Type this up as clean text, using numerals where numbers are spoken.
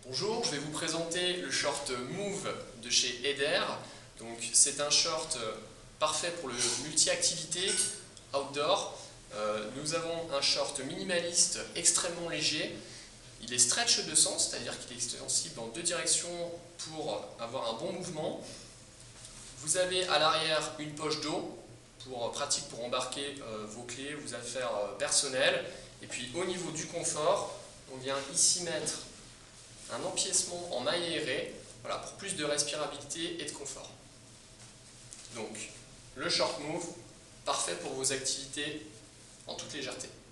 Bonjour, je vais vous présenter le short Move de chez Eder. Donc c'est un short parfait pour le multi-activité outdoor. Nous avons un short minimaliste extrêmement léger. Il est stretch de sens, c'est-à-dire qu'il est extensible dans deux directions pour avoir un bon mouvement. Vous avez à l'arrière une poche d'eau pratique pour embarquer vos clés, vos affaires personnelles. Et puis au niveau du confort, on vient ici mettre un empiècement en maille aérée, voilà, pour plus de respirabilité et de confort. Donc, le short move, parfait pour vos activités en toute légèreté.